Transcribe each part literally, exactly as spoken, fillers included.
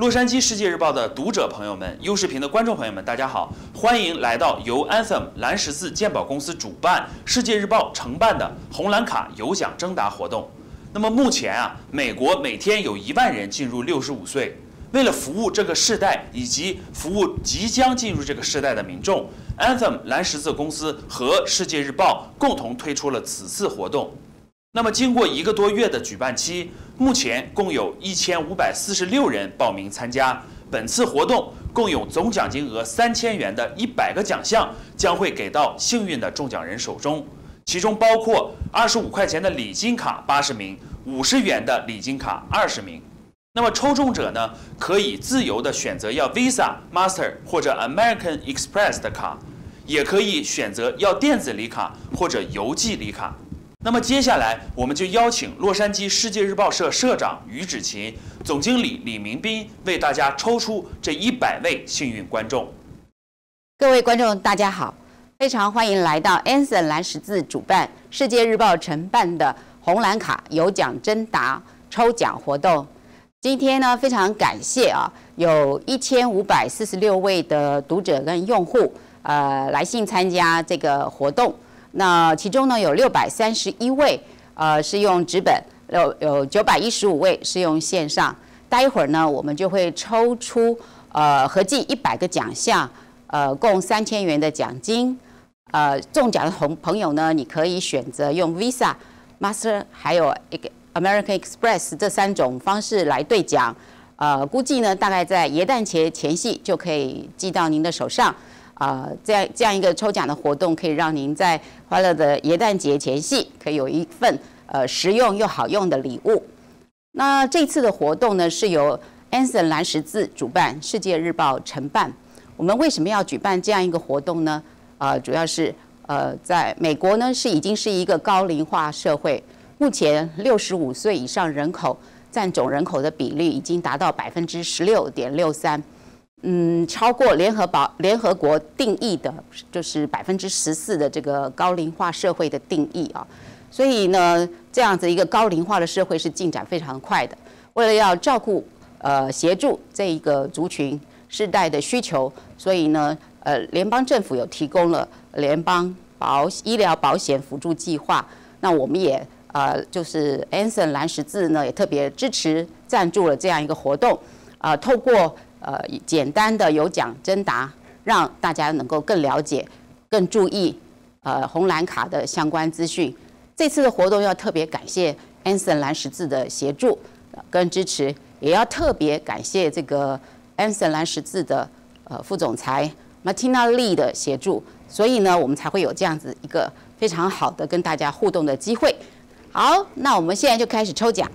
洛杉矶世界日报的读者朋友们、优视频的观众朋友们，大家好，欢迎来到由 Anthem 蓝十字健保公司主办、世界日报承办的红蓝卡有奖征答活动。那么目前啊，美国每天有一万人进入六十五岁。为了服务这个世代以及服务即将进入这个世代的民众 ，Anthem 蓝十字公司和世界日报共同推出了此次活动。那么，经过一个多月的举办期，目前共有一千五百四十六人报名参加。本次活动共有总奖金额三千元的一百个奖项将会给到幸运的中奖人手中，其中包括二十五块钱的礼金卡八十名，五十元的礼金卡二十名。那么抽中者呢，可以自由的选择要 Visa、Master 或者 American Express 的卡，也可以选择要电子礼卡或者邮寄礼卡。那么接下来，我们就邀请洛杉矶世界日报社社长于芷琴、总经理李明斌为大家抽出这一百位幸运观众。 各位观众，大家好，非常欢迎来到 Anthem 蓝十字主办、世界日报承办的红蓝卡有奖征答抽奖活动。今天呢，非常感谢啊，有一千五百四十六位的读者跟用户，呃，来信参加这个活动。那其中呢，有六百三十一位，呃，是用纸本，有有九百一十五位是用线上。待会儿呢，我们就会抽出呃合计一百个奖项，呃，共三千元的奖金。呃，中奖的朋朋友呢，你可以选择用 Visa、Master 还有一个 American Express 这三种方式来兑奖。呃，估计呢，大概在耶诞节前夕就可以寄到您的手上。啊、呃，这样这样一个抽奖的活动，可以让您在欢乐的耶诞节前夕，可以有一份呃实用又好用的礼物。那这次的活动呢，是由 Anthem 蓝十字主办，世界日报承办。我们为什么要举办这样一个活动呢？呃，主要是呃，在美国呢是已经是一个高龄化社会，目前六十五岁以上人口占总人口的比例已经达到百分之十六点六三。嗯，超过联合保联合国定义的，就是百分之十四的这个高龄化社会的定义啊，所以呢，这样子一个高龄化的社会是进展非常快的。为了要照顾呃协助这一个族群世代的需求，所以呢，呃，联邦政府有提供了联邦保医疗保险辅助计划，那我们也呃就是 Anthem 蓝十字呢也特别支持赞助了这样一个活动，啊、呃，透过呃，简单的有奖征答，让大家能够更了解、更注意呃红蓝卡的相关资讯。这次的活动要特别感谢 Anthem 蓝十字的协助跟支持，也要特别感谢这个 Anthem 蓝十字的呃副总裁 Martina Lee 的协助，所以呢，我们才会有这样子一个非常好的跟大家互动的机会。好，那我们现在就开始抽奖。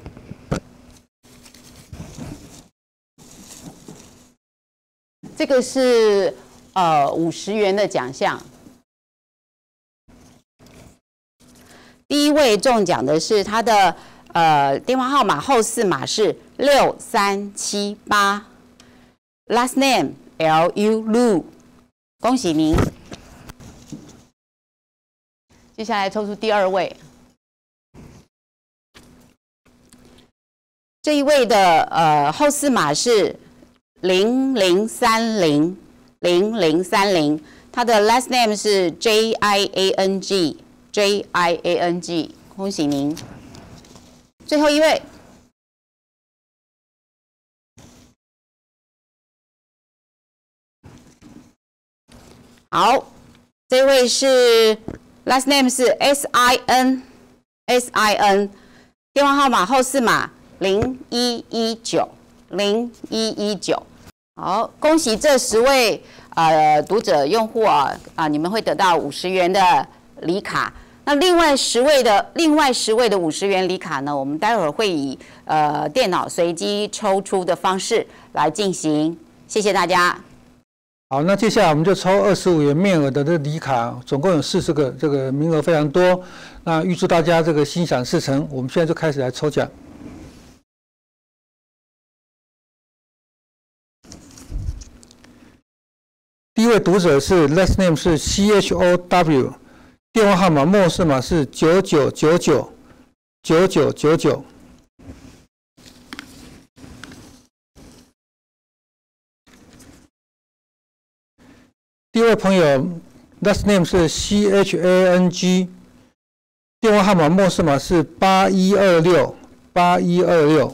这个是呃五十元的奖项，第一位中奖的是他的呃电话号码后四码是六三七八 ，last name L U Lu， 恭喜您。接下来抽出第二位，这一位的呃后四码是零零三零零零三零，他的 last name 是 J I A N G J I A N G， 恭喜您。最后一位，好，这位是 last name 是 S I N S I N， 电话号码后四码零一一九零一一九。好，恭喜这十位呃读者用户啊啊，你们会得到五十元的礼卡。那另外十位的另外十位的五十元礼卡呢，我们待会儿会以呃电脑随机抽出的方式来进行。谢谢大家。 好，那接下来我们就抽二十五元面额的这个礼卡，总共有四十个，这个名额非常多。那预祝大家这个心想事成。我们现在就开始来抽奖。第一位读者是 last name 是 C H O W， 电话号码末四码是九九九九九九九九。 第一位朋友 last name 是 C H A N G， 电话号码末四码是八一二六八一二六。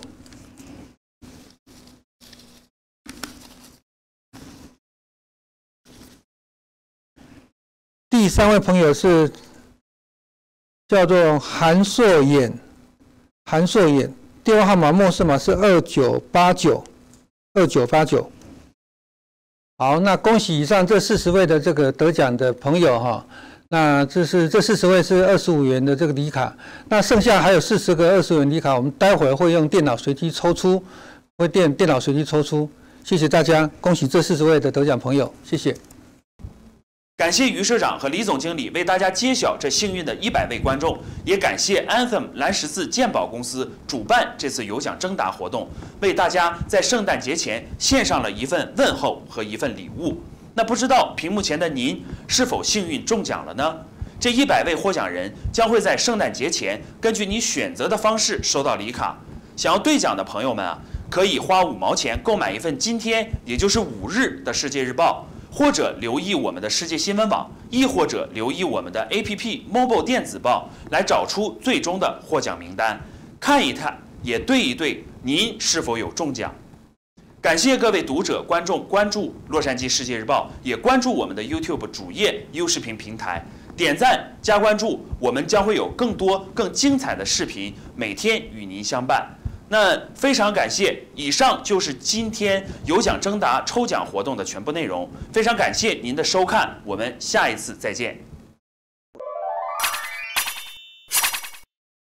第三位朋友是叫做韩硕衍，韩硕衍，电话号码末四码是二九八九二九八九。好，那恭喜以上这四十位的这个得奖的朋友哈。那这是这四十位是二十五元的这个礼卡，那剩下还有四十个二十元礼卡，我们待会会用电脑随机抽出，会电电脑随机抽出。谢谢大家，恭喜这四十位的得奖朋友，谢谢。 感谢于社长和李总经理为大家揭晓这幸运的一百位观众，也感谢 Anthem 蓝十字健保公司主办这次有奖征答活动，为大家在圣诞节前献上了一份问候和一份礼物。那不知道屏幕前的您是否幸运中奖了呢？这一百位获奖人将会在圣诞节前根据你选择的方式收到礼卡。想要兑奖的朋友们啊，可以花五毛钱购买一份今天，也就是五日的《世界日报》。或者留意我们的世界新闻网，亦或者留意我们的 A P P Mobile 电子报，来找出最终的获奖名单，看一看，也对一对您是否有中奖。感谢各位读者、观众关注洛杉矶世界日报，也关注我们的 YouTube 主页优视频平台，点赞加关注，我们将会有更多更精彩的视频每天与您相伴。那非常感谢，以上就是今天有奖征答抽奖活动的全部内容。非常感谢您的收看，我们下一次再见。